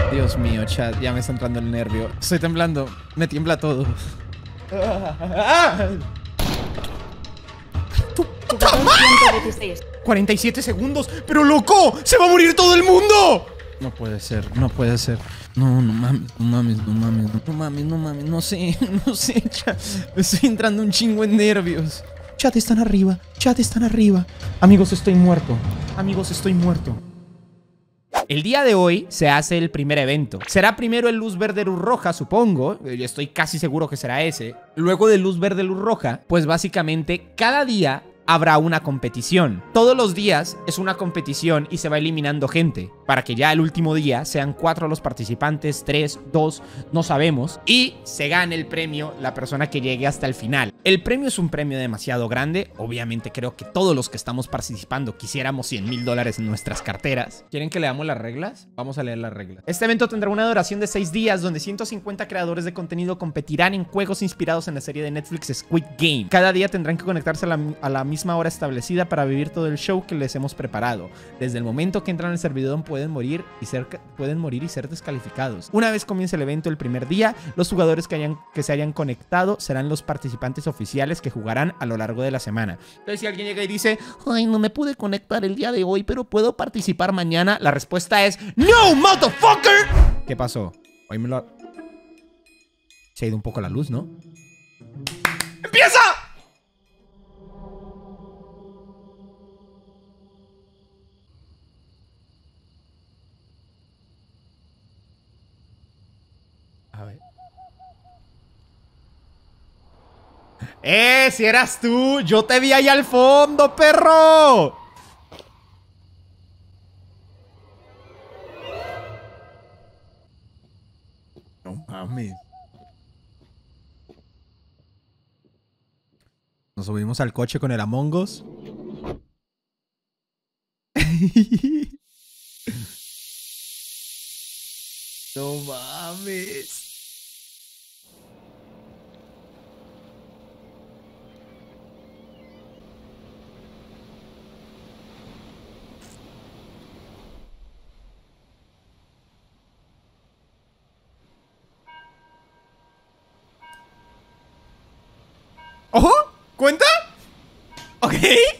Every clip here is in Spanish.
Dios mío, chat, ya me está entrando el nervio. Estoy temblando, me tiembla todo. ¡Tu puta madre! 47 segundos, pero loco, se va a morir todo el mundo. No puede ser, no puede ser. No, no mames, no mames, no mames, no mames, no mames, no sé, chat. Me estoy entrando un chingo en nervios. Chat, están arriba, chat, están arriba. Amigos, estoy muerto. Amigos, estoy muerto. El día de hoy se hace el primer evento. Será primero el luz verde, luz roja, supongo. Estoy casi seguro que será ese. Luego de luz verde, luz roja, pues básicamente cada día habrá una competición. Todos los días es una competición y se va eliminando gente, para que ya el último día sean 4 los participantes, 3, 2, no sabemos, y se gane el premio la persona que llegue hasta el final. El premio es un premio demasiado grande. Obviamente creo que todos los que estamos participando quisiéramos $100,000 en nuestras carteras. ¿Quieren que leamos las reglas? Vamos a leer las reglas. Este evento tendrá una duración de 6 días, donde 150 creadores de contenido competirán en juegos inspirados en la serie de Netflix Squid Game. Cada día tendrán que conectarse a la misma hora establecida para vivir todo el show que les hemos preparado. Desde el momento que entran al servidor pueden morir y ser descalificados. Una vez comience el evento el primer día, los jugadores que se hayan conectado serán los participantes oficiales que jugarán a lo largo de la semana. Entonces, si alguien llega y dice, ay, no me pude conectar el día de hoy, pero puedo participar mañana, la respuesta es, ¡No, motherfucker! ¿Qué pasó? Hoy me lo... Se ha ido un poco la luz, ¿no? ¡Empieza! A ver. Si eras tú, yo te vi ahí al fondo, perro. No mames. Nos subimos al coche con el Among Us. No mames. ¿Ojo? ¿Cuenta? Ok.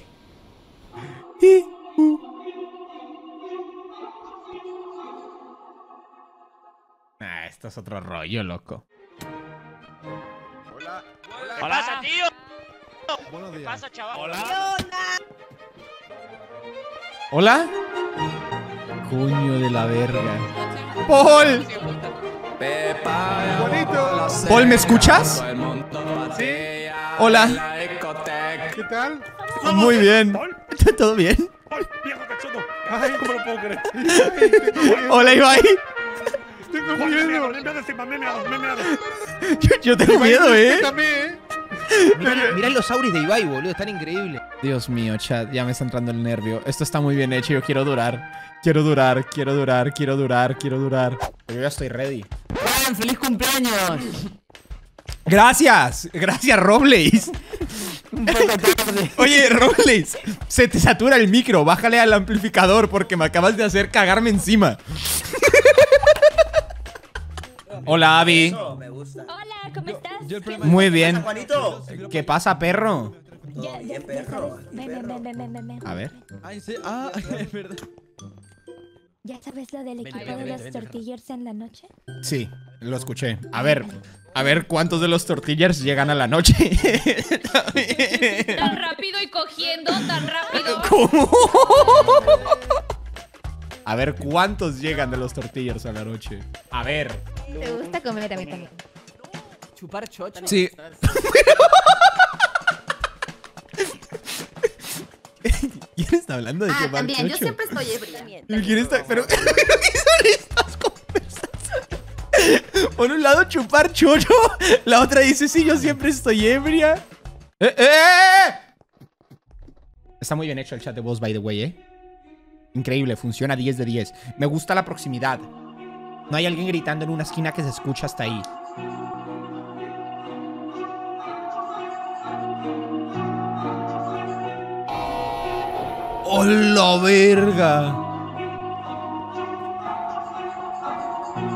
Esto es otro rollo, loco. Hola. ¿Qué pasa, tío? Buenos días. ¿Qué pasa, chaval? Hola. ¿Hola? Coño de la verga. ¡Paul! Bonito. ¿Paul, me escuchas? Sí. Hola. ¿Qué tal? Muy bien. ¿Todo bien? ¡Viejo cachondo! Ay, ¿Cómo lo puedo creer? ay, tengo miedo. Hola, Ibai. Tengo miedo. Me he meado. Yo tengo miedo, ¿eh? También, Mirá los auris de Ibai, boludo, están increíbles. Dios mío, chat, ya me está entrando el nervio. Esto está muy bien hecho, yo quiero durar. Quiero durar. Yo ya estoy ready. ¡Juan, feliz cumpleaños! Gracias, Robles. Un poco tarde. Oye, Robles, se te satura el micro. Bájale al amplificador porque me acabas de hacer cagarme encima. Hola, Abby. Me gusta. Hola, ¿cómo estás? Muy bien. Juanito. ¿Qué pasa, perro? Todo bien, perro. Ven. A ver. Es verdad. ¿Ya sabes lo del equipo de los tortillers en la noche? Sí, lo escuché. A ver cuántos de los tortillers llegan a la noche. Tan rápido y cogiendo, tan rápido. ¿Cómo? A ver cuántos llegan de los tortillers a la noche. A ver. ¿Te gusta comer a mí también? Chupar chocho. Sí. ¿Quién está hablando de chupar también, yo chocho? siempre estoy ebria. ¿Quién está? Pero ¿qué son estas conversaciones? Por un lado chupar chocho, la otra dice sí, yo siempre estoy ebria. Está muy bien hecho el chat de voz, by the way, Increíble, funciona 10 de 10. Me gusta la proximidad. No hay alguien gritando en una esquina que se escucha hasta ahí. ¡Oh, la verga!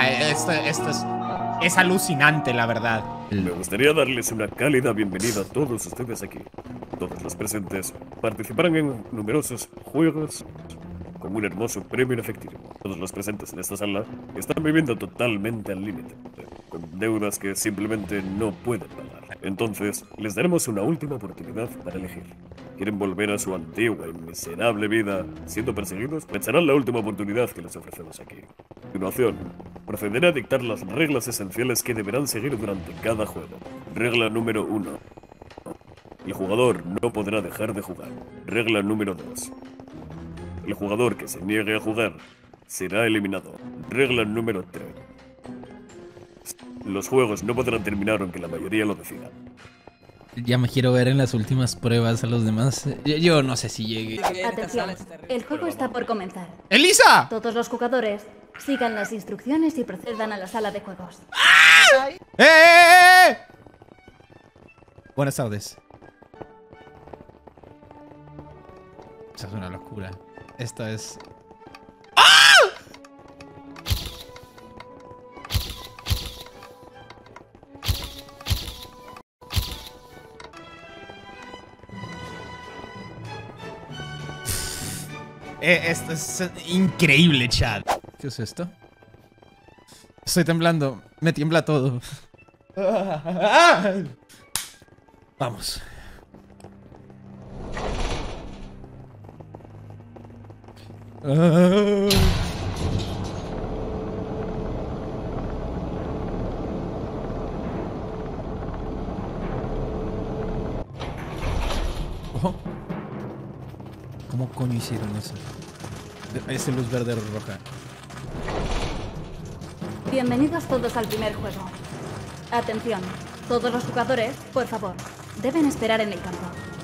sea, esto es alucinante, la verdad. Me gustaría darles una cálida bienvenida a todos ustedes aquí. Todos los presentes participarán en numerosos juegos con un hermoso premio en efectivo. Todos los presentes en esta sala están viviendo totalmente al límite, con deudas que simplemente no pueden pagar. Entonces, les daremos una última oportunidad para elegir. ¿Quieren volver a su antigua y miserable vida siendo perseguidos? Pensarán la última oportunidad que les ofrecemos aquí. A continuación, procederé a dictar las reglas esenciales que deberán seguir durante cada juego. Regla número 1. El jugador no podrá dejar de jugar. Regla número 2. El jugador que se niegue a jugar será eliminado. Regla número 3. Los juegos no podrán terminar aunque la mayoría lo decida. Ya me quiero ver en las últimas pruebas a los demás. Yo no sé si llegue. Atención, el juego está por comenzar. ¡Elisa! Todos los jugadores sigan las instrucciones y procedan a la sala de juegos. ¡Eh! Buenas tardes. Esta es una locura. Esta es... Esto es increíble, chat. ¿Qué es esto? Estoy temblando. Me tiembla todo. Vamos. Oh. ¿Cómo coño hicieron eso? Es luz verde o roja. Bienvenidos todos al primer juego. Atención, todos los jugadores, por favor, deben esperar en el campo.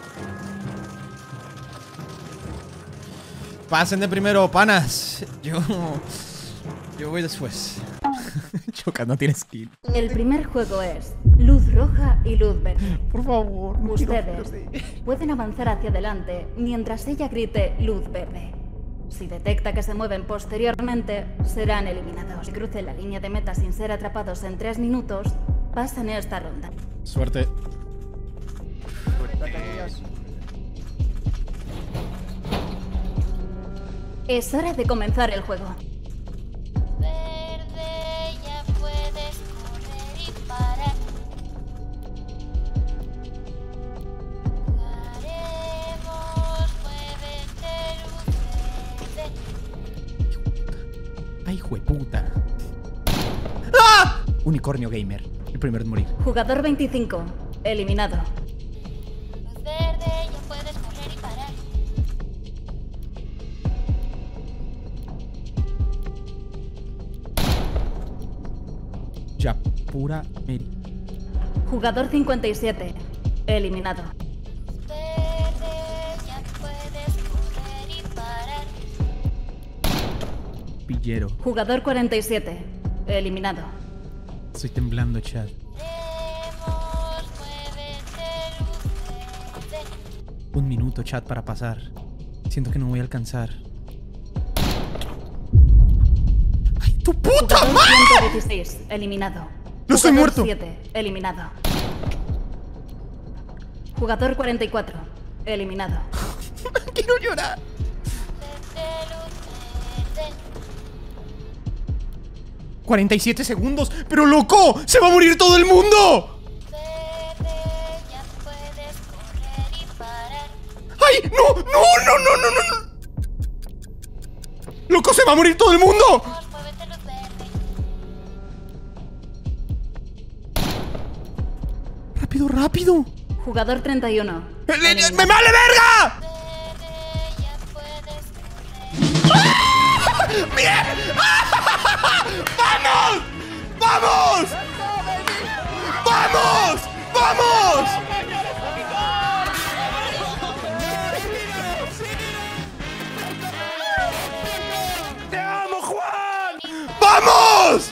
Pasen de primero, panas. Yo voy después. Choca, no tienes skill. El primer juego es luz roja y luz verde. Por favor, no Ustedes pueden avanzar hacia adelante mientras ella grite luz verde. Si detecta que se mueven posteriormente, serán eliminados. Si crucen la línea de meta sin ser atrapados en 3 minutos, pasan esta ronda. Suerte. Es hora de comenzar el juego. Verde, ya puedes correr y parar. Jugaremos, muévete, luz verde. Ay, jueputa. ¡Ah! Unicornio gamer. El primero en morir. Jugador 25, eliminado. Luz verde, ya puedes correr y parar. Ya, pura Mary. Jugador 57, eliminado. Luz verde, ya puedes correr y parar. Pillero. Jugador 47, eliminado. Estoy temblando, chat. Jugaremos, muévete, luz verde. 1 minuto, chat, para pasar. Siento que no voy a alcanzar. ¡Ay, tu puta Jugador madre! 116, eliminado. ¡No estoy Jugador muerto! 7, eliminado. Jugador 44, eliminado. Quiero llorar. Verde, luz verde. 47 segundos. ¡Pero loco! ¡Se va a morir todo el mundo! Verde, ya puedes correr y parar. ¡Ay! ¡No! ¡No! ¡No! ¡No! ¡No! ¡No! ¡Loco! ¡Se va a morir todo el mundo! Muévete, luz verde. ¡Rápido, rápido! Jugador 31. ¡Me vale verga! Verde, ya puedes correr. ¡Bien! ¡Vamos! ¡Vamos! ¡Vamos! ¡Vamos! ¡Te amo, Juan! ¡Vamos!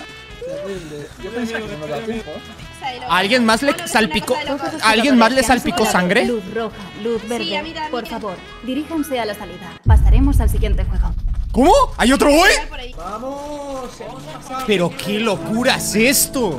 ¿A alguien más le salpicó? ¿A alguien más le salpicó sangre? Luz roja, luz verde. Sí, a mí también. Por favor, diríjanse a la salida. Pasaremos al siguiente juego. ¿Cómo? ¿Hay otro hoy? Por ahí. Vamos, vamos a Pero qué locura es esto.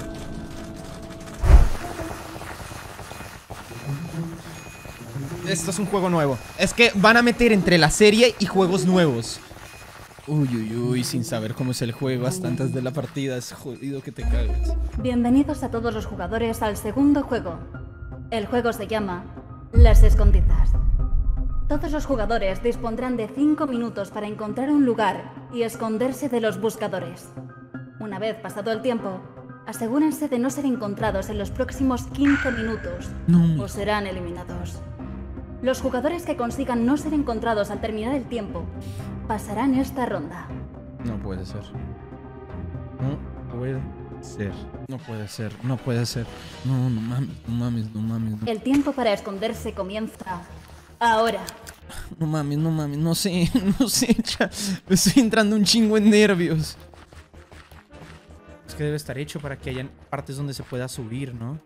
Esto es un juego nuevo. Es que van a meter entre la serie y juegos nuevos. Uy, uy, uy, sin saber cómo es el juego hasta antes de la partida. Es jodido que te cagues. Bienvenidos a todos los jugadores al segundo juego. El juego se llama Las Escondidas. Todos los jugadores dispondrán de 5 minutos para encontrar un lugar y esconderse de los buscadores. Una vez pasado el tiempo, asegúrense de no ser encontrados en los próximos 15 minutos o serán eliminados. Los jugadores que consigan no ser encontrados al terminar el tiempo pasarán esta ronda. No puede ser. No puede ser. No puede ser. No puede ser. No, no mames, no mames, no mames. No. El tiempo para esconderse comienza ahora. No mames, no mames, no sé, no sé, ya. Me estoy entrando un chingo en nervios. Es que debe estar hecho para que haya partes donde se pueda subir, ¿no?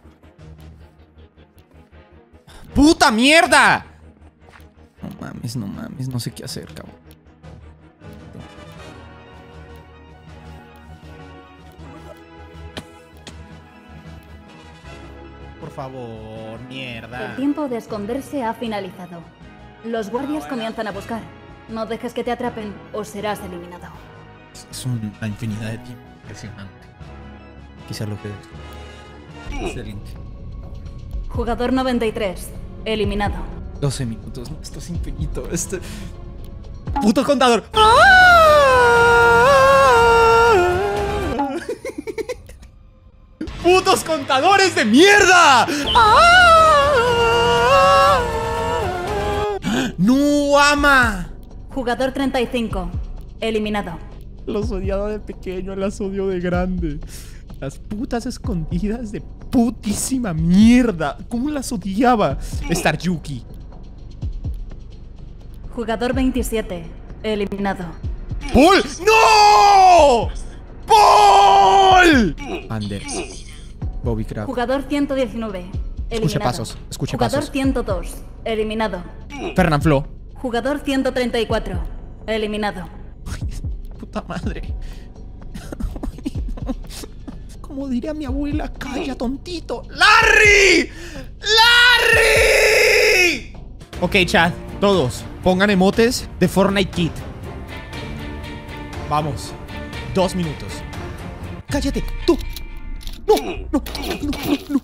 ¡Puta mierda! No mames, no sé qué hacer, cabrón. Por favor, mierda. El tiempo de esconderse ha finalizado. Los guardias comienzan a buscar. No dejes que te atrapen o serás eliminado. Es una infinidad de tiempo. Impresionante. Quizás lo que es. Excelente. Jugador 93. Eliminado. 12 minutos. No, esto es infinito. ¡Puto contador! ¡Putos contadores de mierda! ¡No, ama! Jugador 35. Eliminado. Los odiaba de pequeño, las odio de grande. Las putas escondidas de putísima mierda. ¿Cómo las odiaba? Star Yuki. Jugador 27. Eliminado. ¡Paul! ¡No! ¡Paul! Anders. Bobby Craft. Jugador 119. Eliminado. Escuche pasos, escuche Jugador pasos. 102. Eliminado. Fernán Flo. Jugador 134. Eliminado. Puta madre. Como diría mi abuela, calla, tontito. ¡Larry! ¡Larry! Ok, chat, todos pongan emotes de Fortnite Kid. Vamos. 2 minutos. Cállate, tú. No, no, no.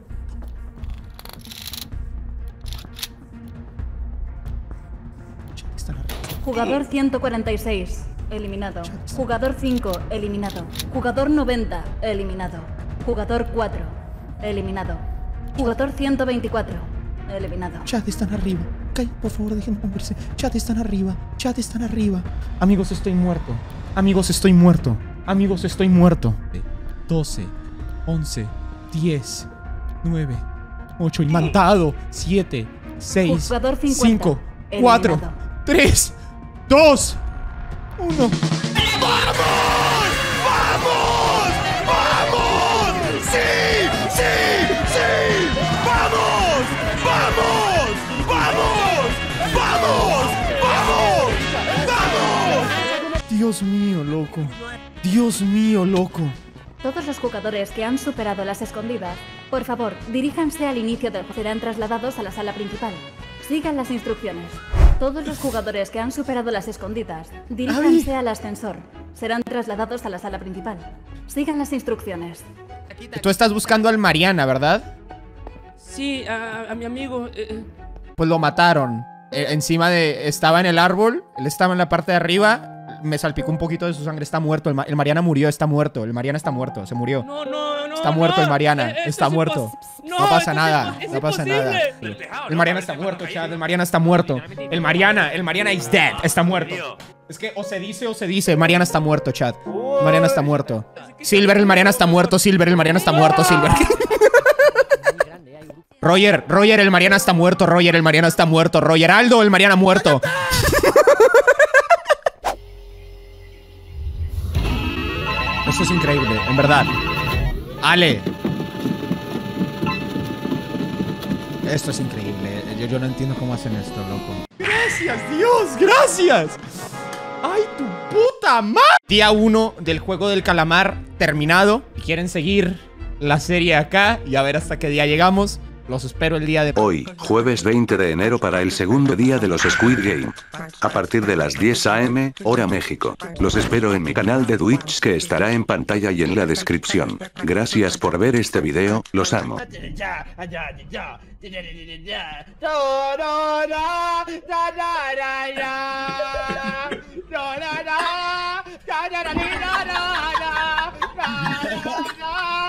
Jugador 146. Eliminado. Jugador 5. Eliminado. Jugador 90. Eliminado. Jugador 4. Eliminado. Jugador 124. Eliminado. Chat, están arriba. Calla, por favor, dejen de moverse. Chat, están arriba. Chat, están arriba. Amigos, estoy muerto. Amigos, estoy muerto. Amigos, estoy muerto. 12, 11, 10, 9, 8, imantado. 7, 6, Jugador 50. 5, 4, Eliminado. 3, 2, 1. ¡Vamos! ¡Vamos! ¡Vamos! ¡Sí! ¡Sí! ¡Sí! ¡Vamos! ¡Vamos! ¡Vamos! ¡Vamos! ¡Vamos! ¡Vamos! Dios mío, loco. Dios mío, loco. Todos los jugadores que han superado las escondidas, por favor, diríjanse al inicio del juego. Serán trasladados a la sala principal. Sigan las instrucciones. Todos los jugadores que han superado las escondidas, diríjanse al ascensor. Serán trasladados a la sala principal. Sigan las instrucciones. Tú estás buscando al Mariana, ¿verdad? Sí, a mi amigo. Pues lo mataron. Encima de... Estaba en el árbol. Él estaba en la parte de arriba. Me salpicó un poquito de su sangre. Está muerto. El Mariana murió. Está muerto. El Mariana está muerto. Se murió. No, no, no. Está muerto el Mariana. Está muerto. No pasa nada. Es No pasa nada. imposible. El Mariana está muerto, chat. El Mariana está muerto. El Mariana is dead. Está muerto. Es que o se dice. Mariana está muerto, chat. Mariana está muerto. Silver, el Mariana está muerto. Silver, el Mariana está muerto. Silver. Roger, el Mariana está muerto. Roger, el Mariana está muerto. Roger, Aldo, el Mariana muerto. Esto es increíble, en verdad. Ale. Esto es increíble. Yo no entiendo cómo hacen esto, loco. Gracias, Dios, gracias. Ay, tu puta. puta madre! Día 1 del juego del calamar terminado. Si quieren seguir la serie acá y a ver hasta qué día llegamos, los espero el día de hoy, jueves 20 de enero para el segundo día de los Squid Game. A partir de las 10 AM, hora México. Los espero en mi canal de Twitch que estará en pantalla y en la descripción. Gracias por ver este video, los amo. No,